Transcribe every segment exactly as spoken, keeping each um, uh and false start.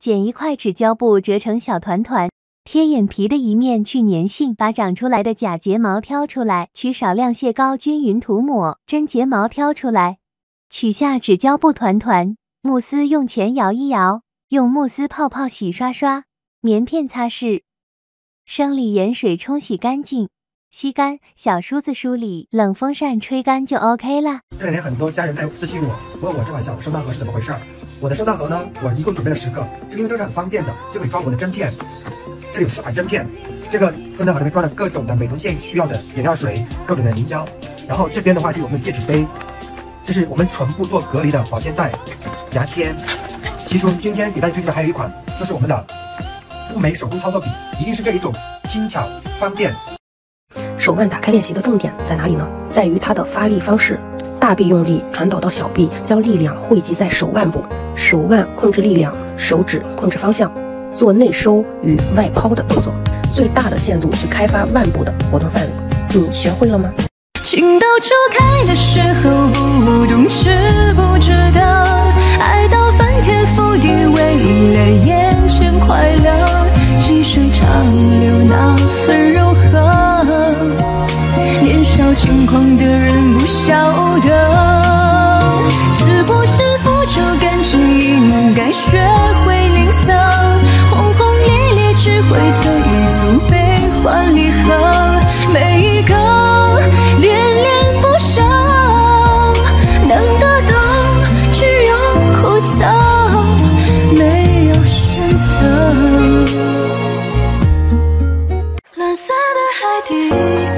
剪一块纸胶布折成小团团，贴眼皮的一面去粘性，把长出来的假睫毛挑出来，取少量蟹膏均匀涂抹，真睫毛挑出来，取下纸胶布团团，慕斯用前摇一摇，用慕斯泡泡洗刷刷，棉片擦拭，生理盐水冲洗干净。 吸干，小梳子梳理，冷风扇吹干就 OK 啦。 这两天很多家人在私信我，问我这款小收纳盒是怎么回事儿。我的收纳盒呢，我一共准备了十个，这个因为这个是很方便的，就可以装我的针片。这里有四款针片，这个收纳盒里面装了各种的美容线需要的眼药水，各种的凝胶。然后这边的话就有我们的戒指杯，这是我们唇部做隔离的保鲜袋、牙签。其中今天给大家推荐的还有一款，就是我们的物美手工操作笔，一定是这一种轻巧方便。 手腕打开练习的重点在哪里呢？在于它的发力方式，大臂用力传导到小臂，将力量汇集在手腕部，手腕控制力量，手指控制方向，做内收与外抛的动作，最大的限度去开发腕部的活动范围。你学会了吗？ 情窦初开的时候不懂知不知道，爱到翻天覆地，为了眼前快乐，细水长流那份柔和。 年少轻狂的人不晓得，是不是付出感情应该学会吝啬？轰轰烈烈只会催促悲欢离合，每一个恋恋不舍，能得到只有苦涩，没有选择。蓝色的海底。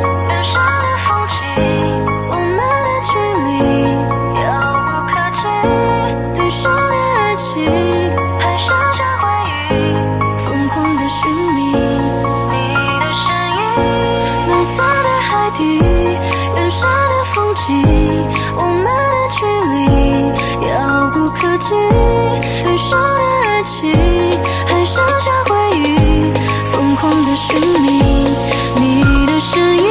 我们的距离遥不可及，对手的爱情还剩下回忆，疯狂的寻觅你的身影。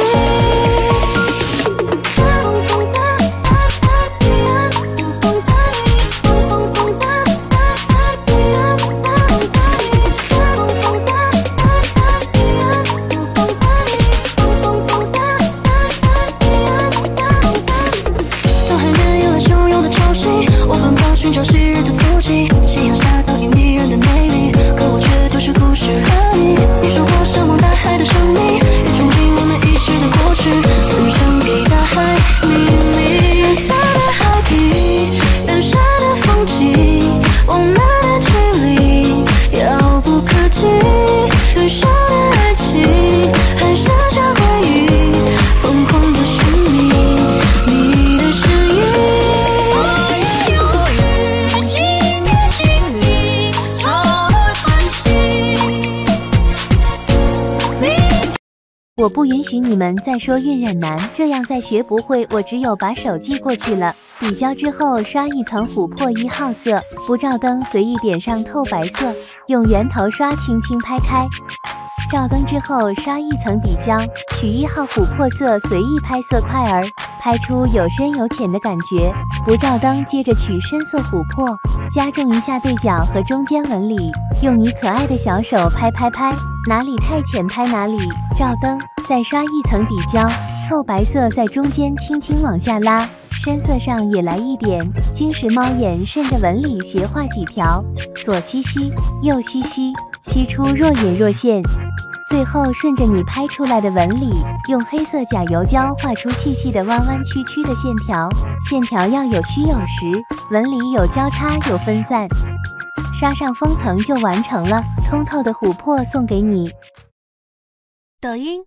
我不允许你们再说晕染难，这样再学不会，我只有把手寄过去了。底胶之后刷一层琥珀一号色，不照灯随意点上透白色，用圆头刷轻轻拍开。照灯之后刷一层底胶，取一号琥珀色随意拍色块儿，拍出有深有浅的感觉。不照灯接着取深色琥珀，加重一下对角和中间纹理，用你可爱的小手拍拍拍，哪里太浅拍哪里。照灯再刷一层底胶，透白色在中间轻轻往下拉，深色上也来一点，晶石猫眼顺着纹理斜画几条，左吸吸，右吸吸，吸出若隐若现。最后顺着你拍出来的纹理，用黑色甲油胶画出细细的弯弯曲曲的线条，线条要有虚有实，纹理有交叉有分散，刷上封层就完成了。通透的琥珀送给你。抖音。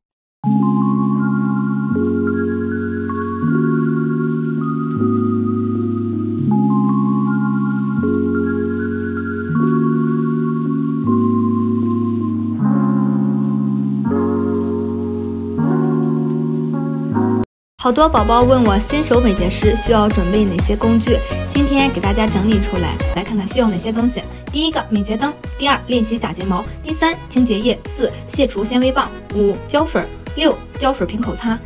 好多宝宝问我新手美睫师需要准备哪些工具，今天给大家整理出来，来看看需要哪些东西。第一个美睫灯，第二练习假睫毛，第三清洁液，四卸除纤维棒，五胶水，六胶水瓶口擦。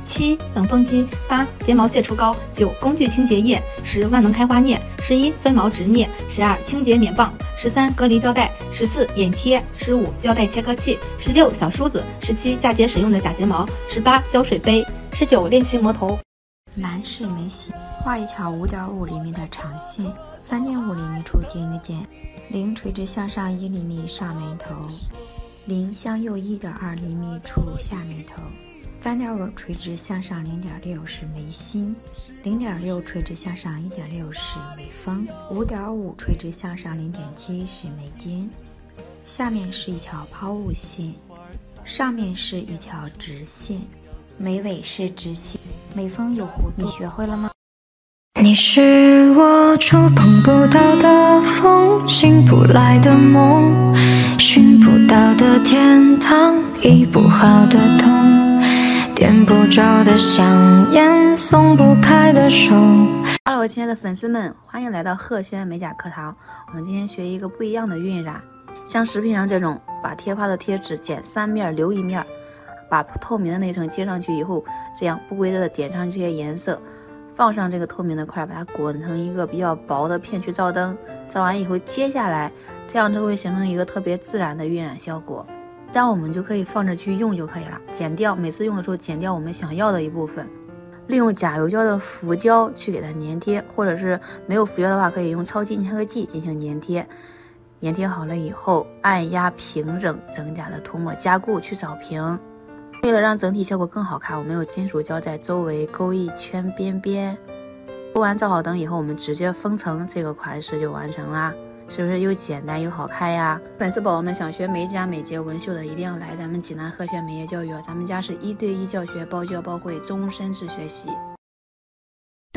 七冷风机，八睫毛卸除膏，九工具清洁液，十万能开花镊，十一分毛植镊，十二清洁棉棒，十三隔离胶带，十四眼贴，十五胶带切割器，十六小梳子，十七嫁接使用的假睫毛，十八胶水杯，十九练习磨头。 男士眉形，画一条五点五厘米的长线，三点五厘米处剪一个点，零垂直向上一厘米上眉头，零向右一点二厘米处下眉头，三点五垂直向上零点六是眉心，零点六垂直向上一点六是眉峰，五点五垂直向上零点七是眉尖。下面是一条抛物线，上面是一条直线，眉尾是直线，眉峰有弧度。你学会了吗？ 你是我触碰不到的风，醒不来的梦，寻不到的天堂，医不好的痛，点不着的香烟，松不开的手。 Hello， 亲爱的粉丝们，欢迎来到贺轩美甲课堂。我们今天学一个不一样的晕染，像视频上这种，把贴花的贴纸剪三面留一面，把透明的那层接上去以后，这样不规则的点上这些颜色。放上这个透明的块，把它滚成一个比较薄的片去照灯，照完以后接下来，这样就会形成一个特别自然的晕染效果。这样我们就可以放着去用就可以了，剪掉每次用的时候剪掉我们想要的一部分，利用甲油胶的浮胶去给它粘贴，或者是没有浮胶的话，可以用超级粘合剂进行粘贴。粘贴好了以后，按压平整整甲的涂抹加固去找平。为了让整体效果更好看，我们用金属胶在周围勾一圈边边。勾完照好灯以后，我们直接封层，这个款式就完成啦，是不是又简单又好看呀？粉丝宝宝们想学美甲、美睫、纹绣的，一定要来咱们济南贺轩美业教育，咱们家是一对一教学，包教包会，终身制学习。